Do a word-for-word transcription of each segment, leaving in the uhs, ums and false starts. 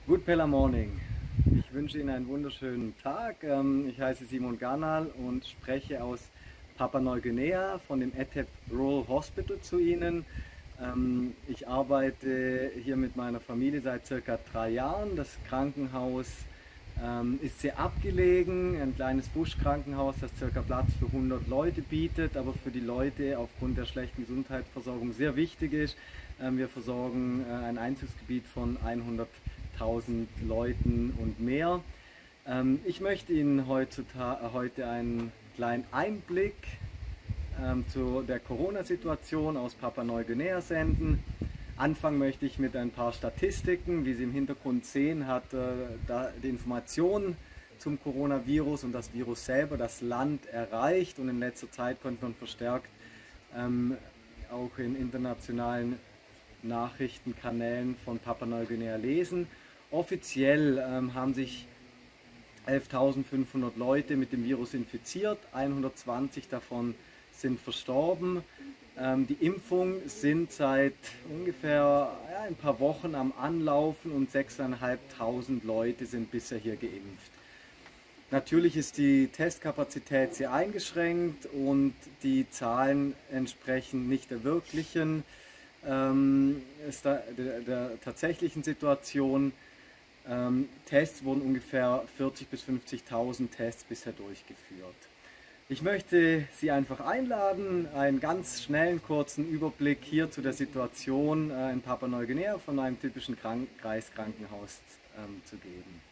Good Pella Morning. Ich wünsche Ihnen einen wunderschönen Tag. Ich heiße Simon Garnal und spreche aus Papua-Neuguinea von dem Etep Rural Hospital zu Ihnen. Ich arbeite hier mit meiner Familie seit circa drei Jahren. Das Krankenhaus ist sehr abgelegen, ein kleines Buschkrankenhaus, das circa Platz für hundert Leute bietet, aber für die Leute aufgrund der schlechten Gesundheitsversorgung sehr wichtig ist. Wir versorgen ein Einzugsgebiet von hunderttausend Leuten und mehr. Ich möchte Ihnen heutzutage, heute einen kleinen Einblick zu der Corona-Situation aus Papua-Neuguinea senden. Anfangen möchte ich mit ein paar Statistiken. Wie Sie im Hintergrund sehen, hat äh, da die Information zum Coronavirus und das Virus selber das Land erreicht, und in letzter Zeit konnte man verstärkt ähm, auch in internationalen Nachrichtenkanälen von Papua-Neuguinea lesen. Offiziell ähm, haben sich elftausendfünfhundert Leute mit dem Virus infiziert, hundertzwanzig davon sind verstorben. Ähm, die Impfungen sind seit ungefähr ja, ein paar Wochen am Anlaufen und sechstausendfünfhundert Leute sind bisher hier geimpft. Natürlich ist die Testkapazität sehr eingeschränkt und die Zahlen entsprechen nicht der wirklichen, ähm, der, der, der tatsächlichen Situation. Ähm, Tests wurden ungefähr vierzigtausend bis fünfzigtausend Tests bisher durchgeführt. Ich möchte Sie einfach einladen, einen ganz schnellen, kurzen Überblick hier zu der Situation in Papua-Neuguinea von einem typischen Kreiskrankenhaus ähm, zu geben.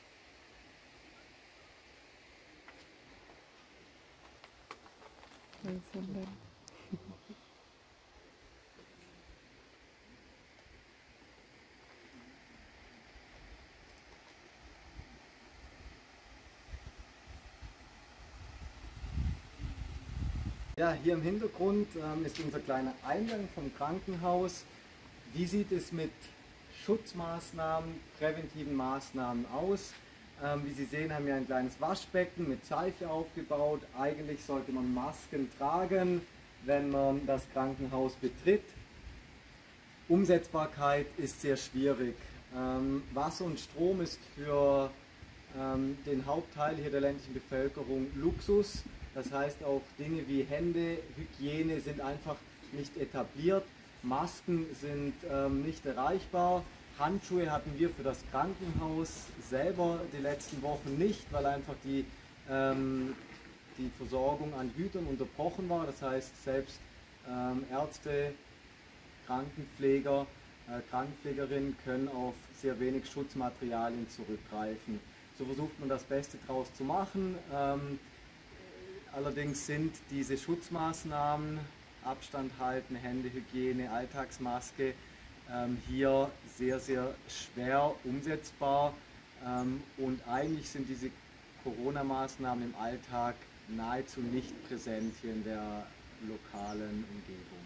Ja, hier im Hintergrund ähm, ist unser kleiner Eingang vom Krankenhaus. Wie sieht es mit Schutzmaßnahmen, präventiven Maßnahmen aus? Ähm, wie Sie sehen, haben wir ein kleines Waschbecken mit Seife aufgebaut. Eigentlich sollte man Masken tragen, wenn man das Krankenhaus betritt. Umsetzbarkeit ist sehr schwierig. Ähm, Wasser und Strom ist für ähm, den Hauptteil hier der ländlichen Bevölkerung Luxus. Das heißt, auch Dinge wie Hände, Hygiene sind einfach nicht etabliert. Masken sind ähm, nicht erreichbar. Handschuhe hatten wir für das Krankenhaus selber die letzten Wochen nicht, weil einfach die, ähm, die Versorgung an Gütern unterbrochen war. Das heißt, selbst ähm, Ärzte, Krankenpfleger, äh, Krankenpflegerinnen können auf sehr wenig Schutzmaterialien zurückgreifen. So versucht man das Beste daraus zu machen. Ähm, Allerdings sind diese Schutzmaßnahmen, Abstand halten, Händehygiene, Alltagsmaske, ähm, hier sehr, sehr schwer umsetzbar. Ähm, und eigentlich sind diese Corona-Maßnahmen im Alltag nahezu nicht präsent hier in der lokalen Umgebung.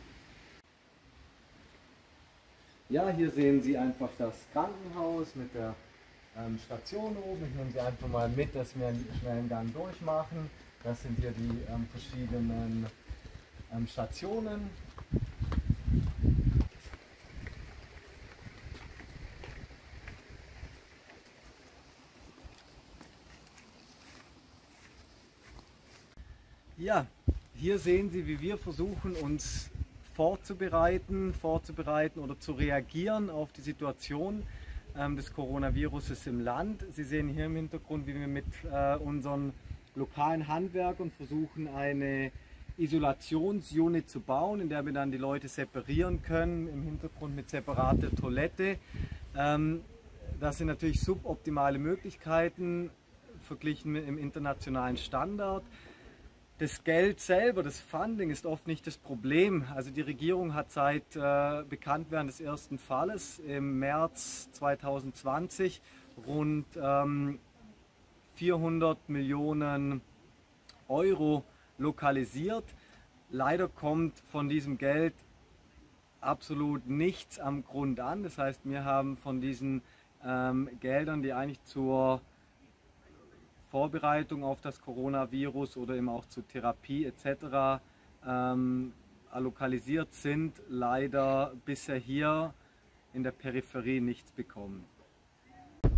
Ja, hier sehen Sie einfach das Krankenhaus mit der ähm, Station oben. Ich nehme Sie einfach mal mit, dass wir einen schnellen Gang durchmachen. Das sind hier die ähm, verschiedenen ähm, Stationen. Ja, hier sehen Sie, wie wir versuchen, uns vorzubereiten, vorzubereiten oder zu reagieren auf die Situation ähm, des Coronavirus im Land. Sie sehen hier im Hintergrund, wie wir mit äh, unseren lokalen Handwerkern versuchen, eine Isolationsunit zu bauen, in der wir dann die Leute separieren können, im Hintergrund mit separater Toilette. Ähm, das sind natürlich suboptimale Möglichkeiten verglichen mit dem internationalen Standard. Das Geld selber, das Funding, ist oft nicht das Problem. Also die Regierung hat seit äh, Bekanntwerden des ersten Falles im März zweitausendzwanzig rund ähm, vierhundert Millionen Euro lokalisiert. Leider kommt von diesem Geld absolut nichts am Grund an. Das heißt, wir haben von diesen ähm, Geldern, die eigentlich zur Vorbereitung auf das Coronavirus oder eben auch zur Therapie et cetera ähm, lokalisiert sind, leider bisher hier in der Peripherie nichts bekommen.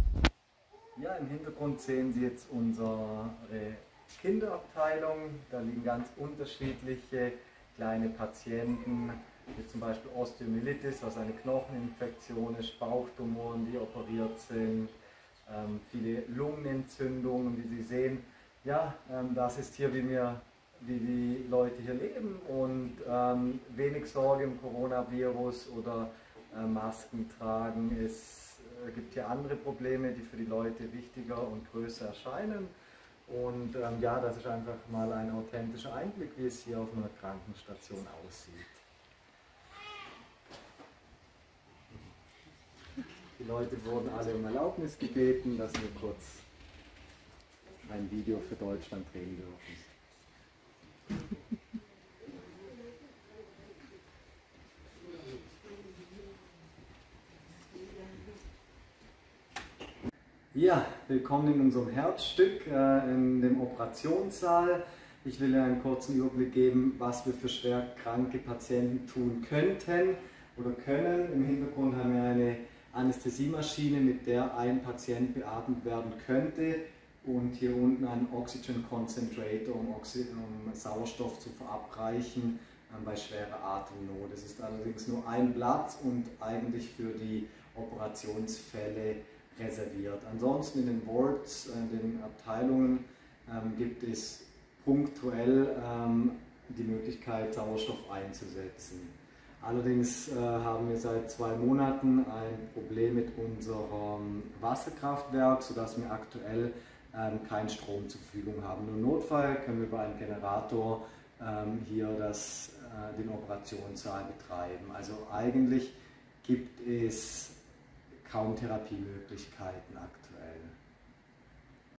Ja, im Hintergrund sehen Sie jetzt unsere Kinderabteilung. Da liegen ganz unterschiedliche kleine Patienten, wie zum Beispiel Osteomyelitis, was eine Knocheninfektion ist, Bauchtumoren, die operiert sind, ähm, viele Lungenentzündungen, wie Sie sehen. Ja, ähm, das ist hier, wie, wir, wie die Leute hier leben und ähm, wenig Sorge im Coronavirus oder äh, Masken tragen. Es äh, gibt hier andere Probleme, die für die Leute wichtiger und größer erscheinen. Und ähm, ja, das ist einfach mal ein authentischer Einblick, wie es hier auf einer Krankenstation aussieht. Die Leute wurden alle um Erlaubnis gebeten, dass wir kurz ein Video für Deutschland drehen dürfen. Ja, willkommen in unserem Herzstück, äh, in dem Operationssaal. Ich will Ihnen einen kurzen Überblick geben, was wir für schwer kranke Patienten tun könnten oder können. Im Hintergrund haben wir eine Anästhesiemaschine, mit der ein Patient beatmet werden könnte, und hier unten einen Oxygen Concentrator, um, Oxy um Sauerstoff zu verabreichen äh, bei schwerer Atemnot. Es ist allerdings nur ein Platz und eigentlich für die Operationsfälle reserviert. Ansonsten in den Wards, in den Abteilungen, ähm, gibt es punktuell ähm, die Möglichkeit, Sauerstoff einzusetzen. Allerdings äh, haben wir seit zwei Monaten ein Problem mit unserem Wasserkraftwerk, sodass wir aktuell ähm, keinen Strom zur Verfügung haben. Nur im Notfall können wir über einen Generator ähm, hier das, äh, den Operationssaal betreiben. Also eigentlich gibt es kaum Therapiemöglichkeiten aktuell.